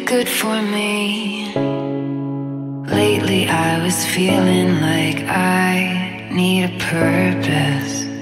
good for me. Lately I was feeling like I need a purpose.